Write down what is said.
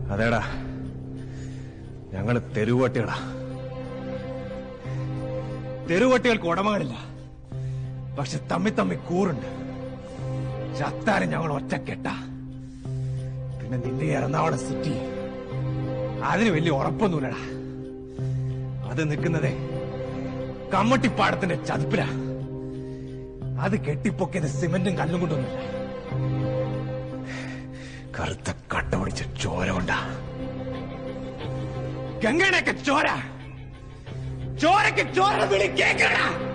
അതേടാ, ഞങ്ങള് തെരുവട്ടികളാ. തെരുവട്ടികൾക്ക് ഉടമകളില്ല, പക്ഷെ തമ്മി കൂറുണ്ട്. ചത്താലും ഞങ്ങൾ ഒറ്റക്കെട്ടാ. പിന്നെ നിന്റെ എറണാകുളം സിറ്റി അതിന് വലിയ ഉറപ്പൊന്നുമില്ലടാ. അത് നിൽക്കുന്നതേ കമ്മട്ടിപ്പാടത്തിന്റെ ചതുപ്പില. അത് കെട്ടിപ്പൊക്കിയത് സിമെന്റും കല്ലും കൊണ്ടൊന്നുമില്ല, കറുത്ത കട്ട പിടിച്ച ചോര കൊണ്ടാ. ഗംഗയുടെയൊക്കെ ചോരക്ക് ചോര വിളി കേൾക്കണ.